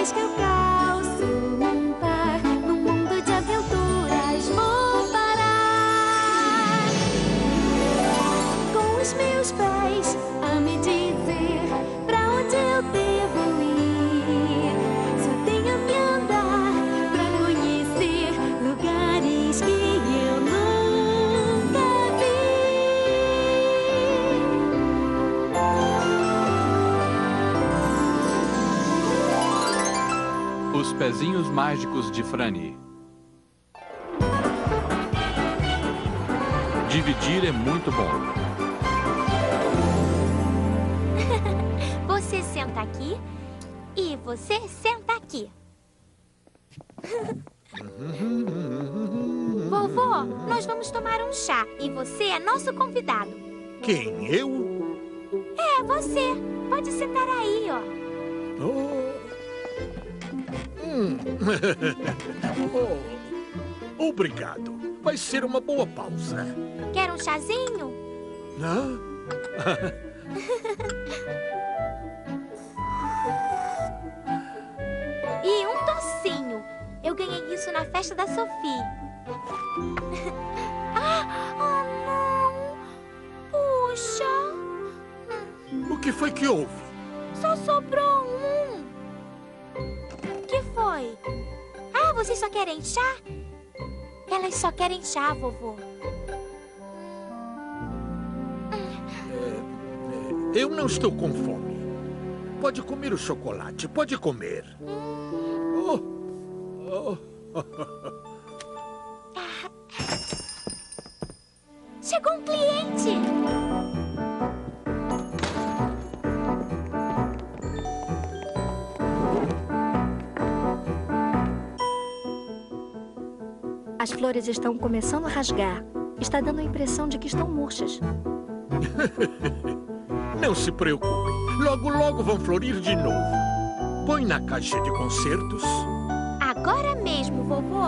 vez que eu calço um par num mundo de aventuras, vou parar com os meus pés a me dizer pra onde eu devo ir. Só tenho a me andar pra conhecer lugares que eu nunca vi. Os Pezinhos Mágicos de Franny. Dividir é muito bom. Você senta aqui e você senta aqui. Vovô, nós vamos tomar um chá e você é nosso convidado. Quem, eu? É, você. Pode sentar aí, ó. Oh. Oh. Obrigado. Vai ser uma boa pausa. Quer um chazinho? Hã? E um docinho. Eu ganhei isso na festa da Sophie. Oh, não. Puxa. O que foi que houve? Só sobrou um. Que foi? Ah, vocês só querem chá? Elas só querem chá, vovô. Eu não estou com fome. Pode comer o chocolate, pode comer. Oh. Oh. Chegou um cliente. As flores estão começando a rasgar. Está dando a impressão de que estão murchas. Não se preocupe. Logo, logo vão florir de novo. Põe na caixa de concertos. Agora mesmo, vovô.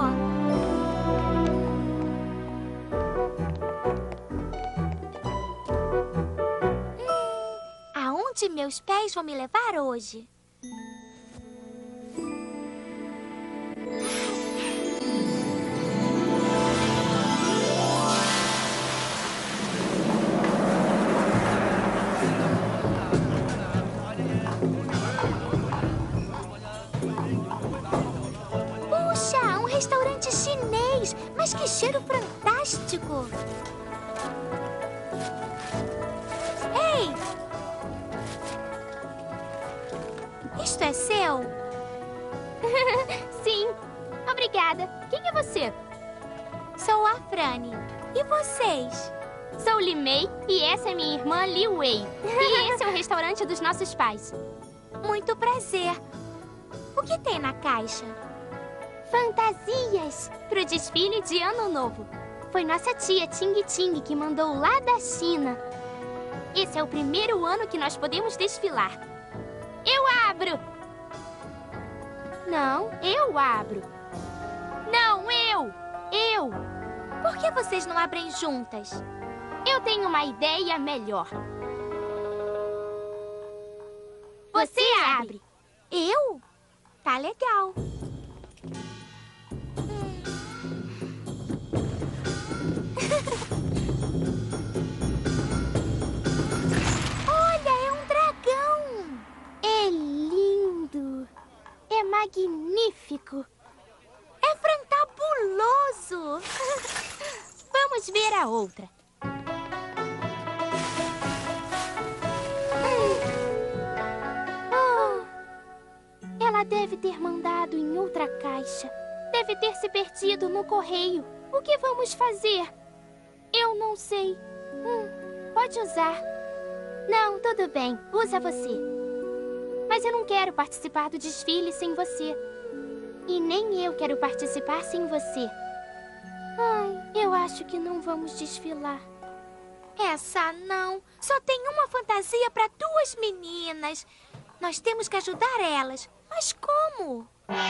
Aonde meus pés vão me levar hoje? Puxa, um restaurante chinês! Mas que cheiro fantástico! Ei! Isto é seu? Sim. Obrigada. Quem é você? Sou a Franny. E vocês? Sou Li Mei e essa é minha irmã Li Wei. E esse é o restaurante dos nossos pais. Muito prazer. O que tem na caixa? Fantasias pro desfile de Ano Novo. Foi nossa tia Ting Ting que mandou lá da China. Esse é o primeiro ano que nós podemos desfilar. Eu abro! Não, eu abro. Não, eu! Eu! Por que vocês não abrem juntas? Eu tenho uma ideia melhor. Você abre. Eu? Tá legal. Olha, é um dragão. É lindo. É magnífico. É fantabuloso. Vamos ver a outra. Ela deve ter mandado em outra caixa. Deve ter se perdido no correio. O que vamos fazer? Eu não sei. Pode usar. Não, tudo bem. Usa você. Mas eu não quero participar do desfile sem você. E nem eu quero participar sem você. Ai, eu acho que não vamos desfilar. Essa não. Só tem uma fantasia para duas meninas. Nós temos que ajudar elas. Mas como?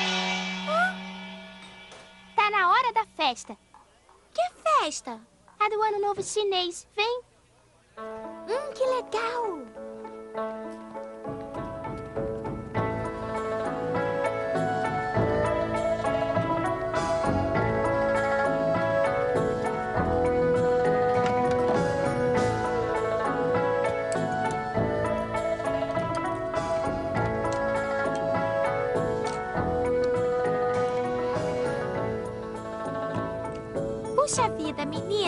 Tá na hora da festa. Que festa? A do Ano Novo Chinês. Vem. Que legal.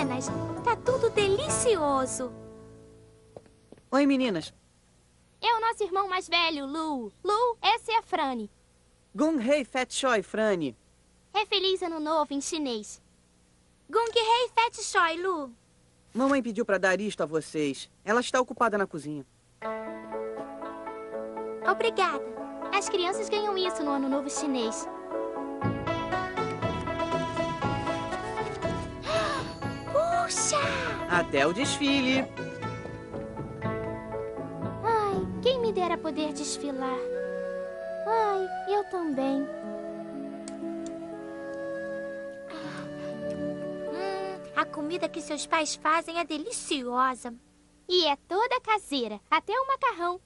meninas. Tá tudo delicioso. Oi, meninas. É o nosso irmão mais velho, Lu. Lu, essa é a Franny. Gung Hei Fat Choi, Franny. É Feliz Ano Novo em chinês. Gung Hei Fat Choi, Lu. Mamãe pediu pra dar isto a vocês. Ela está ocupada na cozinha. Obrigada. As crianças ganham isso no Ano Novo chinês. Puxa! Até o desfile. Ai, quem me dera poder desfilar. Ai, eu também. A comida que seus pais fazem é deliciosa. E é toda caseira, até o macarrão.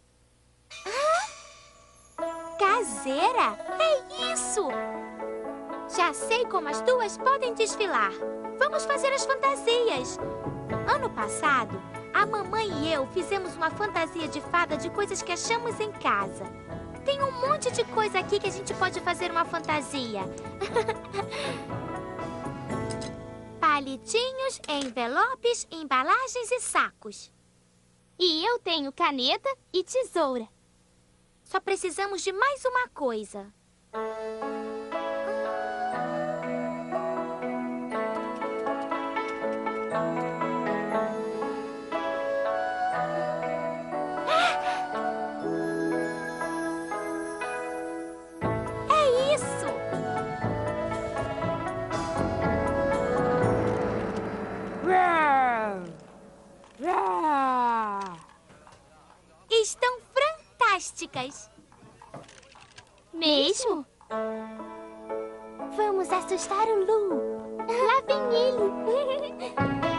Caseira? É isso! Já sei como as duas podem desfilar. Vamos fazer as fantasias. Ano passado, a mamãe e eu fizemos uma fantasia de fada de coisas que achamos em casa. Tem um monte de coisa aqui que a gente pode fazer uma fantasia. Palitinhos, envelopes, embalagens e sacos. E eu tenho caneta e tesoura. Só precisamos de mais uma coisa. É isso! Estão fantásticas! Mesmo? Vamos assustar o Lu. Lá vem ele.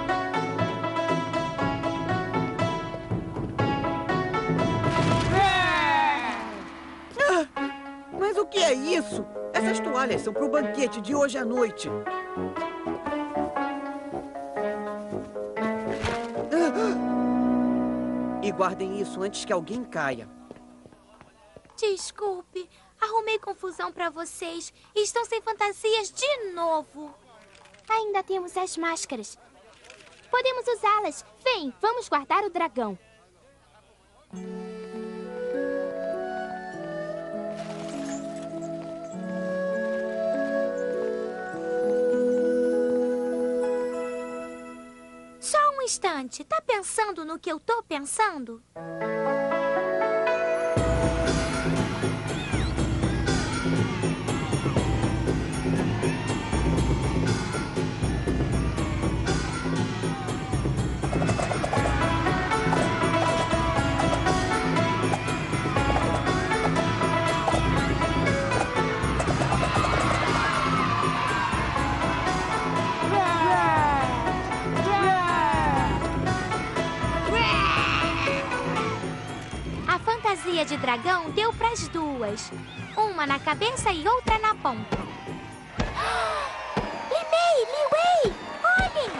Mas o que é isso? Essas toalhas são pro banquete de hoje à noite. E guardem isso antes que alguém caia. Desculpe, arrumei confusão pra vocês. Estão sem fantasias de novo. Ainda temos as máscaras. Podemos usá-las. Vem, vamos guardar o dragão. Só um instante. Tá pensando no que eu tô pensando? A fantasia de dragão deu pras duas. Uma na cabeça e outra na ponta. Limei! Liwei! Olhem!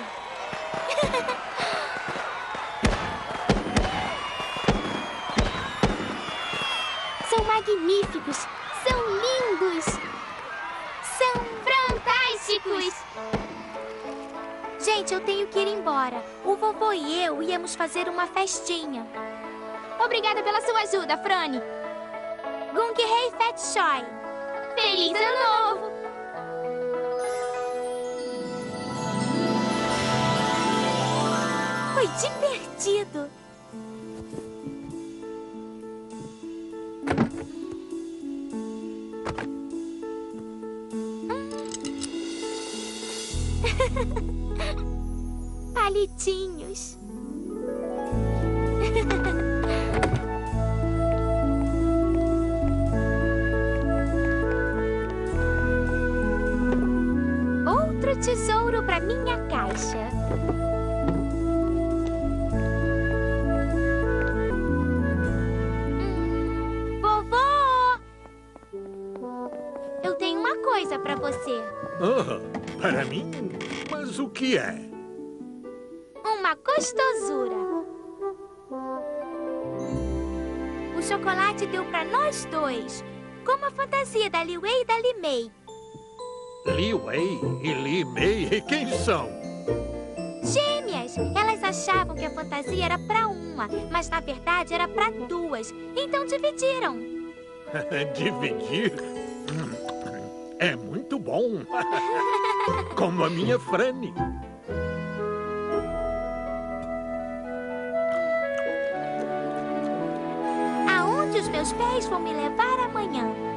São magníficos! São lindos! São fantásticos! Gente, eu tenho que ir embora. O vovô e eu íamos fazer uma festinha. Obrigada pela sua ajuda, Franny. Gung Hei Fat Choi. Feliz Ano Novo! Foi divertido. Palitinhos. Outro tesouro para minha caixa. Vovô! Eu tenho uma coisa para você. Ah, para mim? Mas o que é? Uma gostosura. O chocolate deu para nós dois, como a fantasia da Liwei e da Limei. Li Wei e Li Mei, quem são? achavam que a fantasia era pra uma, mas na verdade era pra duas. Então dividiram. Dividir? É muito bom. Como a minha Franny. Aonde os meus pés vão me levar amanhã?